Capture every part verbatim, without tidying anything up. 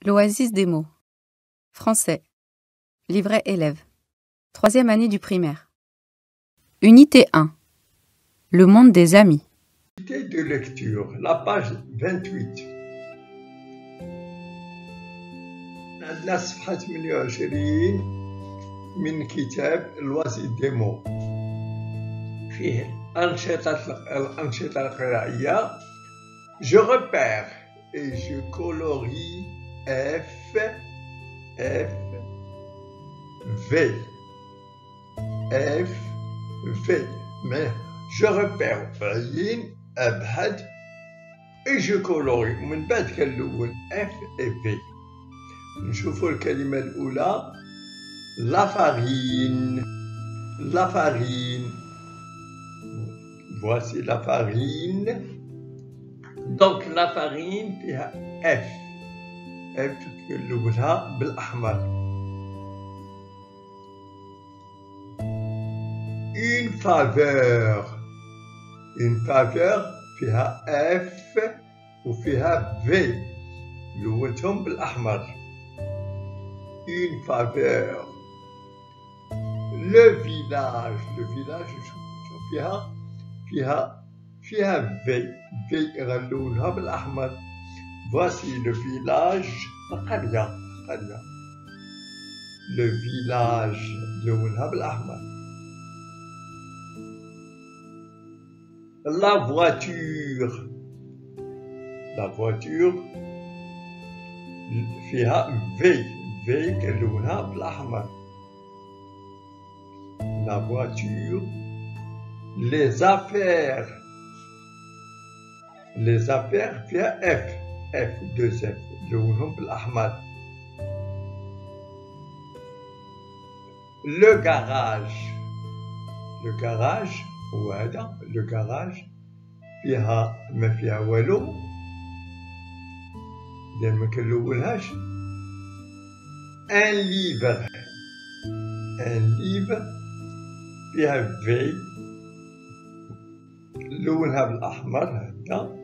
L'oasis des mots. Français. Livret élève. Troisième année du primaire. Unité un. Le monde des amis. Unité de lecture, la page vingt-huit. عندنا صفحة ثمانية وعشرين من كتاب الوازي ديمو، فيه أنشطة الأنشطة القراءية. Je repère et je colorie F, F, V, F, V. Mais je repère عين أبعد et je colorie. ومن بعد كنلون F et V. نشوفوا الكلمة الأولى la farine, la farine. Voici la farine. Donc la farine فيها F. F كنلونها بالأحمر. Une faveur. Une faveur فيها F وفيها V. لونتهم بالأحمر. Une faveur. Le village. Le village فيها فيها فيها V. V غنلونها بالأحمر. Voici le village. القرية. القرية. Le village لونها بالأحمر. La voiture. La voiture فيها V. V كنلونها بالأحمر. La voiture. Les affaires. Les affaires فيها F. F deux F لونهم بالأحمر. Le garage. Le garage هو هذا. Le garage فيها ما فيها والو. إذا ما كنلونهاش. Un livre. Un livre فيها V لونها بالأحمر هكذا.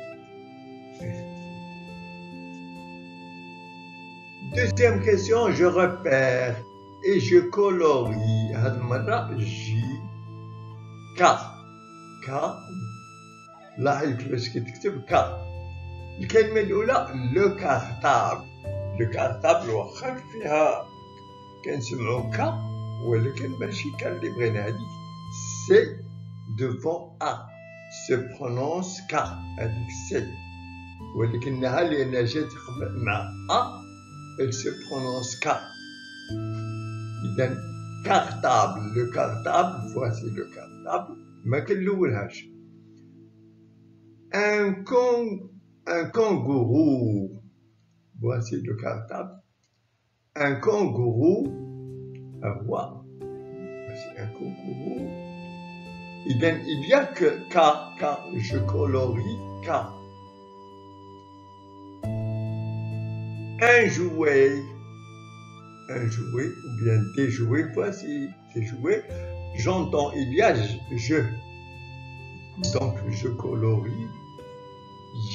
Deuxième question, je repère et je colorie. هذه المرة J K K. لاحظ كيفاش كتكتب K. الكلمة الأولى لو كارطابل. لو كارطابل واخا فيها كنسمعو K ولكن ماشي كان اللي بغينا. هذيك سي devant A se prononce K. هذيك سي ولكنها لأنها جات مع A elle se prononce K. إذن cartable. Le cartable, voici le cartable. ما كنلونهاش. Un con un kangourou. Voici le cartable. Un kangourou. Un roi. Voici un kangourou. إذن il y a que K. K. Je colorie K. Un jouet. Un jouet ou bien des jouets. Voici des jouets. J'entends il y a je. Donc je colorie J.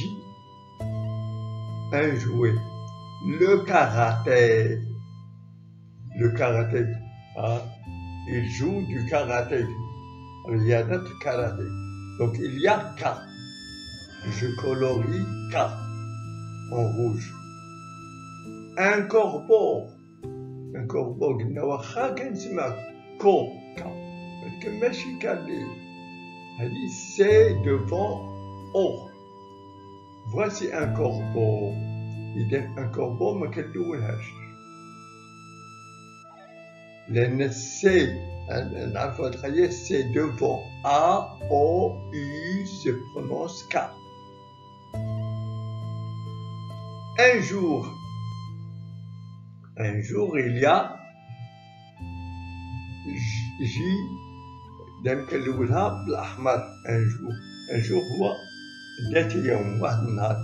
Un jouet. Le karaté. Le karaté. Ah, il joue du karaté. Il y a notre karaté. Donc il y a K. Je colorie K en rouge. Un corbeau. Un corbeau قلنا واخا كنسمع كو كا ولكن ماشي كان لي. هذه سي devant O. Voici un corbeau. إذا un corbeau ما كنلونهاش لأن سي نعرفو هاد القضية سي devant A O U se prononce K. Un jour. Un jour il y a J. إذا كنلونها بالأحمر. Un jour. Un jour هو ذات يوم واحد النهار.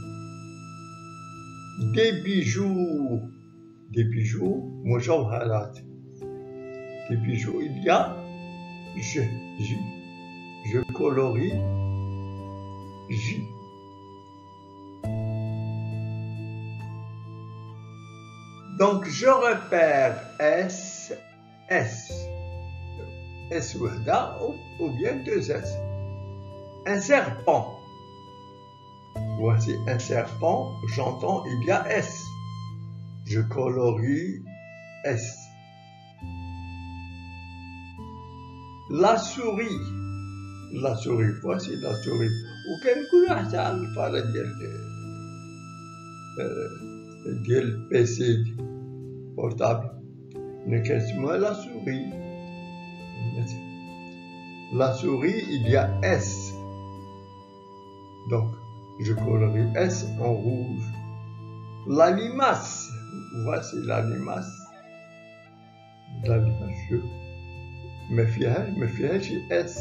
Des bijoux. Des bijoux مجوهرات. Des bijoux il y a J. J. Je colorie J. Donc je repère S, S, S وحدة ou, ou bien deux S. Un serpent. Voici un serpent, j'entends il y a S. Je colorie S. La souris. La souris, voici la souris. وكان كل واحد على الفارة ديال ديال البيسي بورتابل. نكتبوها la souris. La souris, il y a S. Donc, je colorie S en rouge. La limace. Voici la limace. La limace, je me fiais, me fiais chez S.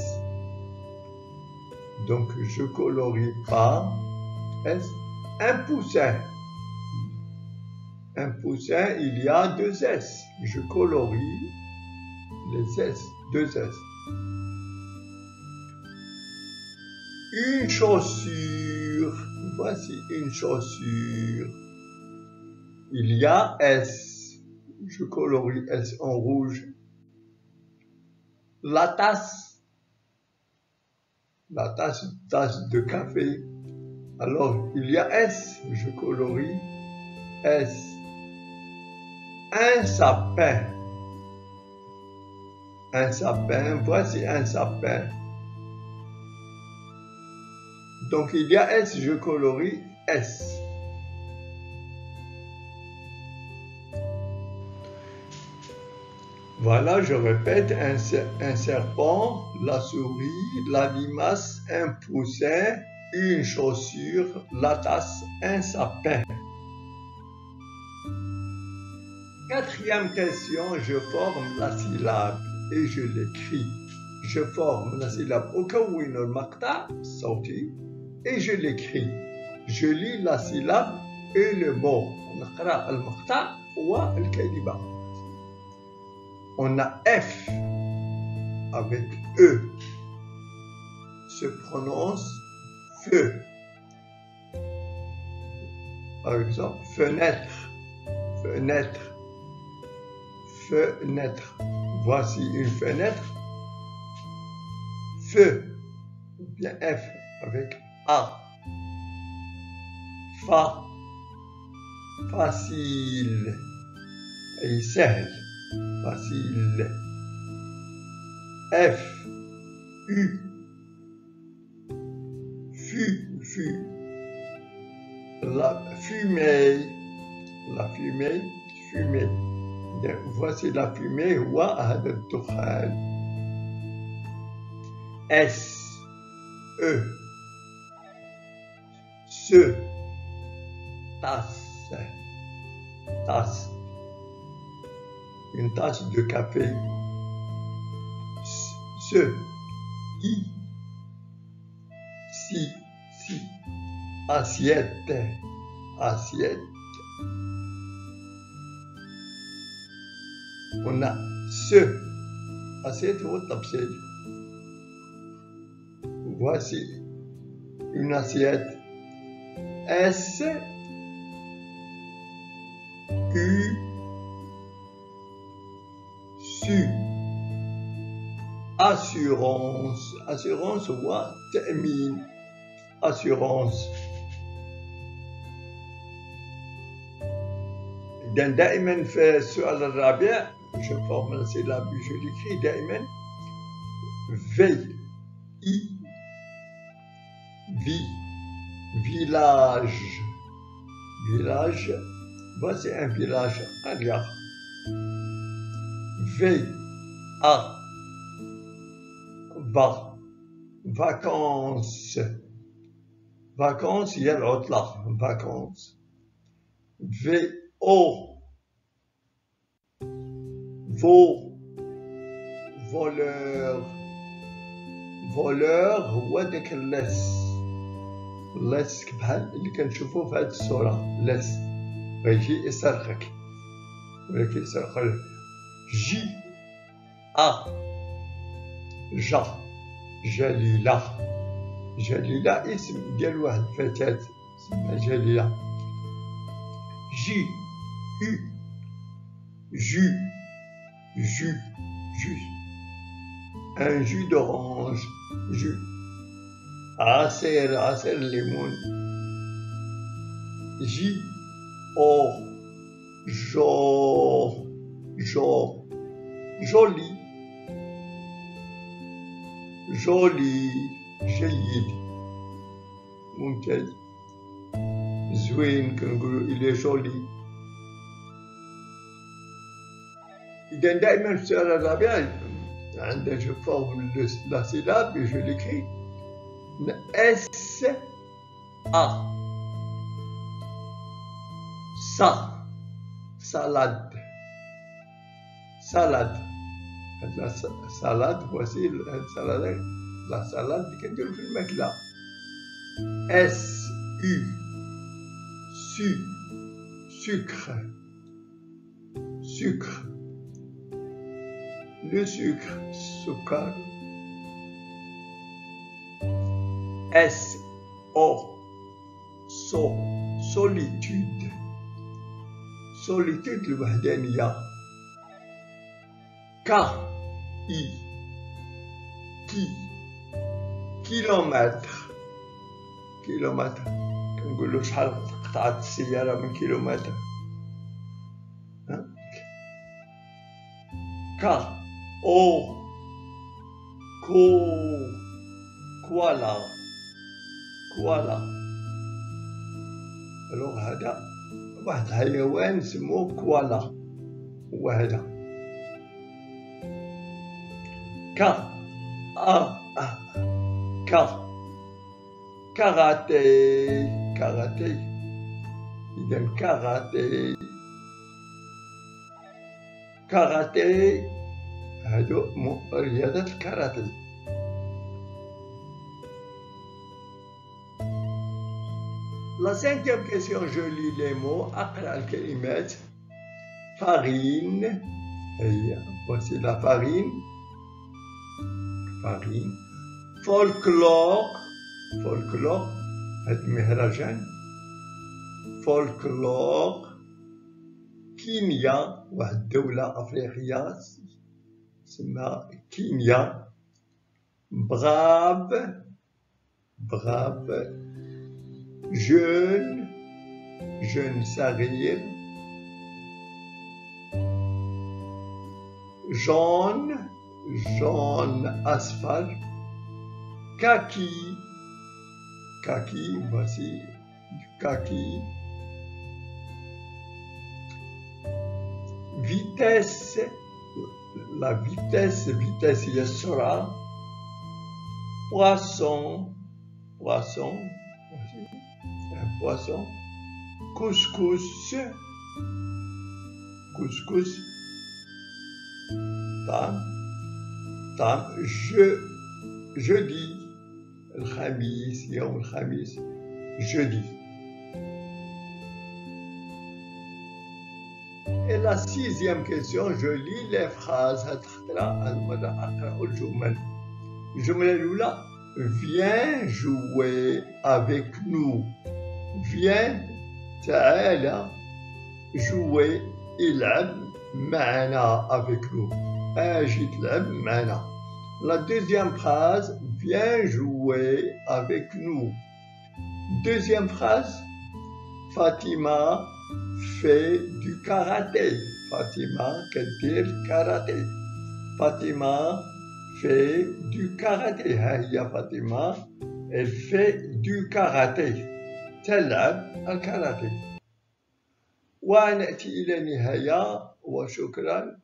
Donc, je colorie par S. Un poussin. Un poussin, il y a deux S. Je colorie les S, deux S. Une chaussure. Voici une chaussure. Il y a S. Je colorie S en rouge. La tasse. La tasse, tasse de café. Alors, il y a S. Je colorie S. Un sapin. Un sapin. Voici un sapin. Donc, il y a S. Je colorie S. Voilà, je répète, un, un serpent, la souris, la limace, un poussin, une chaussure, la tasse, un sapin. Quatrième question, je forme la syllabe et je l'écris. Je forme la syllabe أكون المقطع الصوتي et je l'écris. Je lis la syllabe et le mot. نقرأ المقطع والكلمة. On a F avec E, se prononce feu. Par exemple, fenêtre, fenêtre, fenêtre. Voici une fenêtre. Feu, ou bien F avec A. Fa, facile et سهل. Facile. F, U, fu, fu. La fumée, la fumée, fumée. Voici la fumée, وهذا الدخان. S, E, se, tasse, tasse. Une tasse de café. Se, I, si, si. Assiette, assiette. On a ce. Assiette ou tapsel. Voici une assiette. S, U, Su. Assurance. Assurance ou تأمين. Assurance. إذا دائما في السؤال الرابع je forme la syllabe je l'écris دائما V I V village village voici un village قرية V A va vacances vacances هي العطلة vacances V O veau voleur voleur هو داك اللص اللص بحال اللي كنشوفوه في هاد الصورة اللص غيجي يسرقك ولكن يسرق جي أ جا جليلة جليلة اسم ديال واحد الفتاة اسمها جليلة جي U jus, jus, jus. Un jus d'orange, jus. عصير عصير ليمون. J O jo jo joli joli جيد ممتاز زوين كنقولوا il est joli. إذا دائما في السؤال الرابع عندما je forme la syllabe et je l'écris S A sa salade salade la salade voici la salade la salade اللي كنديرو في الماكلة S U su sucre sucre le sucre سكر S O so solitude solitude الوحدانية K I qui kilomètre kilomètre كنقولوا شحال قطعت السيارة من كيلومتر K O كو كوالا كوالا الوغ هذا واحد الحيوان سموه كوالا هو هذا ك ا ك كاراتيه كاراتيه إذا كاراتيه كاراتيه هادو رياضة الكاراتيه. La cinquième question, je lis les mots. أقرأ الكلمات. Farine. هي voici la farine. Farine. Folklore. Folklore. هاد مهرجان. Folklore. كينيا. واحد دولة أفريقية اسمها كينيا. Brave. Brave. Jeune, jeune sarir. Jaune, jaune asphalte. Kaki, kaki, voici du kaki. Vitesse, la vitesse, vitesse yasura. Poisson, poisson. Un poisson. Couscous. Couscous. Tam. Tam. Je. Jeudi. Le khamis. Yom le khamis. Jeudi. Et la sixième question, je lis les phrases. الجملة الأولى. Viens jouer avec nous. Viens تعال jouer العب معنا avec nous. أجي تلعب معنا. La deuxième phrase. Viens jouer avec nous. Deuxième phrase. Fatima fait du karaté. Fatima كدير karaté. Fatima fait du karaté. هي فاطمة elle fait du karaté. تلعب الكاراتيه. ونأتي إلى النهاية وشكرا.